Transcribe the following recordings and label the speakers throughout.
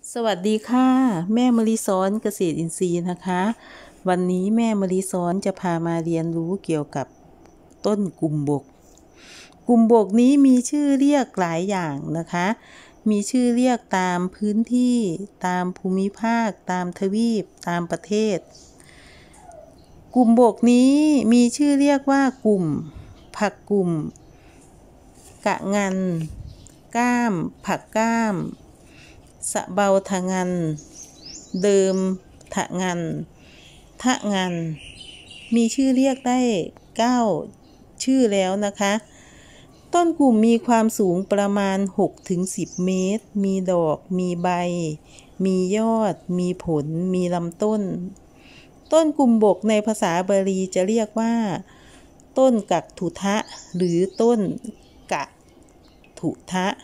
Speaker 1: สวัสดีค่ะแม่มะลิซ้อนเกษตรอินทรีย์นะคะวันนี้แม่มะลิซ้อนจะพามาเรียนรู้เกี่ยวกับต้นกุมบกนี้มีชื่อเรียกหลายอย่างนะคะมีชื่อเรียกตามพื้นที่ตามภูมิภาคตามทวีปตามประเทศกุมบกนี้มีชื่อเรียกว่ากลุ่มผักกุ่มกะงันก้ามผักก้ามสะเบาทะงันเดิมทะงันทะงันมีชื่อเรียกได้9ชื่อแล้วนะคะต้นกลุ่มมีความสูงประมาณ6-10 เมตรมีดอกมีใบมียอดมีผลมีลำต้นกุมบกในภาษาบาลีจะเรียกว่าต้นกักถุทะหรือต้นกะถุทะ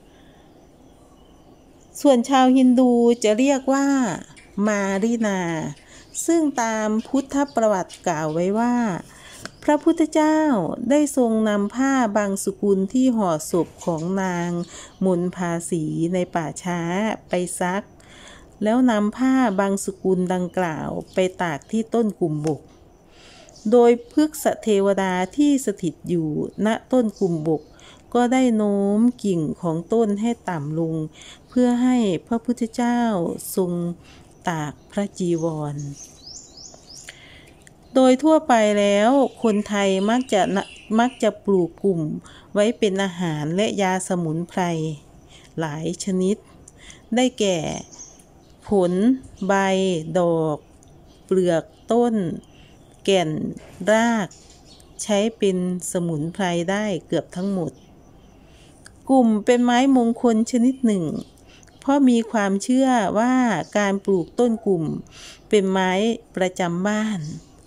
Speaker 1: ส่วนชาวฮินดูจะเรียกว่ามารินาซึ่งตามพุทธประวัติกล่าวไว้ว่าพระพุทธเจ้าได้ทรงนำผ้าบางสกุลที่ห่อศพของนางมนภาสีในป่าช้าไปซักแล้วนำผ้าบางสกุลดังกล่าวไปตากที่ต้นกุมบกโดยพฤกษเทวดาที่สถิตอยู่ณต้นกุมบกก็ได้โน้มกิ่งของต้นให้ต่ำลงเพื่อให้พระพุทธเจ้าทรงตากพระจีวรโดยทั่วไปแล้วคนไทยมักจะปลูกกลุ่มไว้เป็นอาหารและยาสมุนไพรหลายชนิดได้แก่ผลใบดอกเปลือกต้นแก่นรากใช้เป็นสมุนไพรได้เกือบทั้งหมดกลุ่มเป็นไม้มงคลชนิดหนึ่งเพราะมีความเชื่อว่าการปลูกต้นกลุ่มเป็นไม้ประจำบ้าน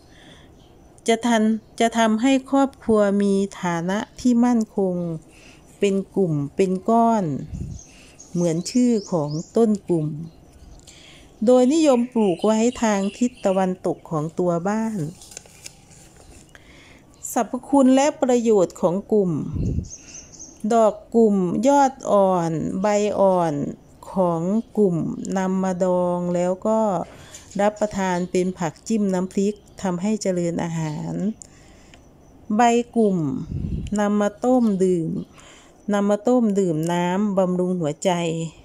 Speaker 1: จะทำให้ครอบครัวมีฐานะที่มั่นคงเป็นกลุ่มเป็นก้อนเหมือนชื่อของต้นกลุ่มโดยนิยมปลูกไว้ทางทิศตะวันตกของตัวบ้านสรรพคุณและประโยชน์ของกลุ่มดอกกลุ่มยอดอ่อนใบอ่อนของกลุ่มนำมาดองแล้วก็รับประทานเป็นผักจิ้มน้ำพริกทำให้เจริญอาหารใบกลุ่มนำมาต้มดื่มน้ำบำรุงหัวใจ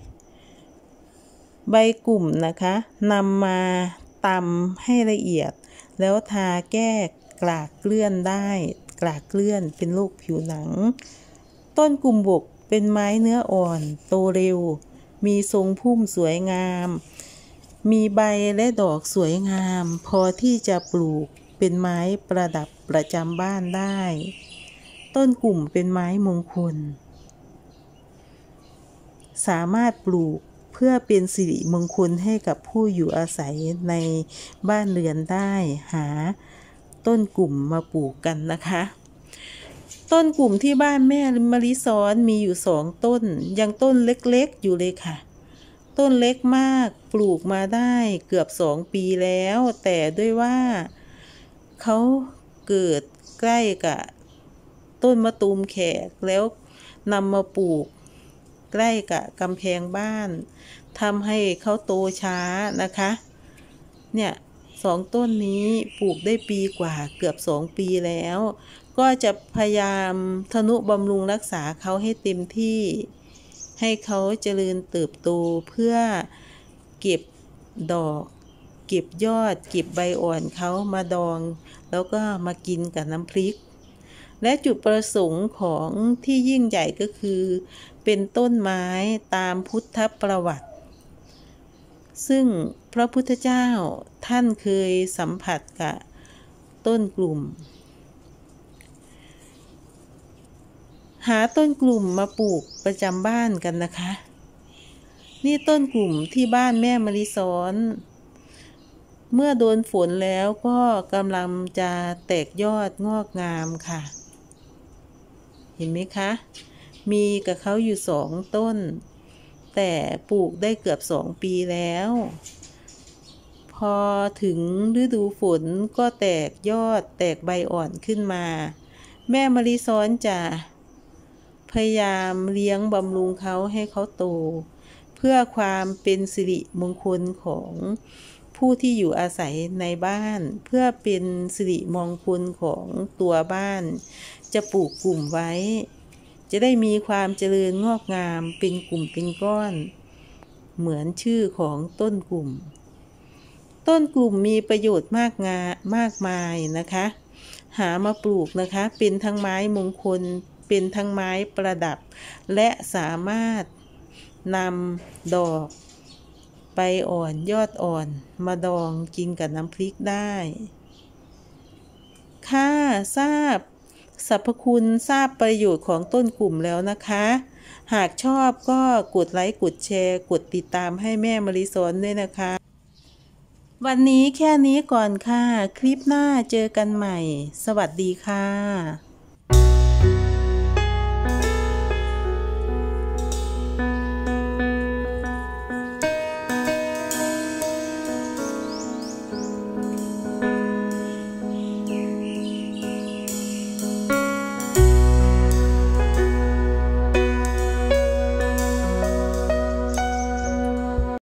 Speaker 1: ใบกลุ่มนะคะนำมาตำให้ละเอียดแล้วทาแก้กลากเกลื่อนเป็นโรคผิวหนังต้นกุมบกเป็นไม้เนื้ออ่อนโตเร็วมีทรงพุ่มสวยงามมีใบและดอกสวยงามพอที่จะปลูกเป็นไม้ประดับประจำบ้านได้ต้นกลุ่มเป็นไม้มงคลสามารถปลูกเพื่อเป็นสิริมงคลให้กับผู้อยู่อาศัยในบ้านเรือนได้หาต้นกลุ่มมาปลูกกันนะคะต้นกลุ่มที่บ้านแม่มะลิซ้อนมีอยู่2ต้นยังต้นเล็กๆอยู่เลยค่ะต้นเล็กมากปลูกมาได้เกือบ2 ปีแล้วแต่ด้วยว่าเขาเกิดใกล้กับต้นมะตูมแขกแล้วนำมาปลูกใกล้กับกำแพงบ้านทำให้เขาโตช้านะคะเนี่ย2 ต้นนี้ปลูกได้ปีกว่าเกือบ2 ปีแล้วก็จะพยายามทนุบำรุงรักษาเขาให้เต็มที่ให้เขาเจริญเติบโตเพื่อเก็บดอกเก็บยอดเก็บใบอ่อนเขามาดองแล้วก็มากินกับน้ำพริกและจุดประสงค์ของที่ยิ่งใหญ่ก็คือเป็นต้นไม้ตามพุทธประวัติซึ่งพระพุทธเจ้าท่านเคยสัมผัสกับต้นกลุ่มหาต้นกลุ่มมาปลูกประจำบ้านกันนะคะนี่ต้นกลุ่มที่บ้านแม่มะลิซ้อนเมื่อโดนฝนแล้วก็กำลังจะแตกยอดงอกงามค่ะเห็นไหมคะมีกับเขาอยู่2 ต้นแต่ปลูกได้เกือบ2 ปีแล้วพอถึงฤดูฝนก็แตกยอดแตกใบอ่อนขึ้นมาแม่มะลิซ้อนจะพยายามเลี้ยงบำรุงเขาให้เขาโตเพื่อความเป็นสิริมงคลของผู้ที่อยู่อาศัยในบ้านเพื่อเป็นสิริมงคลของตัวบ้านจะปลูกกลุ่มไว้จะได้มีความเจริญงอกงามเป็นกลุ่มเป็นก้อนเหมือนชื่อของต้นกลุ่มมีประโยชน์มากมายนะคะหามาปลูกนะคะเป็นทั้งไม้มงคลเป็นทั้งไม้ประดับและสามารถนำดอกใบอ่อนยอดอ่อนมาดองกินกับน้ำพริกได้ค่ะทราบสรรพคุณทราบประโยชน์ของต้นกลุ่มแล้วนะคะหากชอบก็กดไลค์กดแชร์กดติดตามให้แม่มะลิสอนด้วยนะคะวันนี้แค่นี้ก่อนค่ะคลิปหน้าเจอกันใหม่สวัสดีค่ะ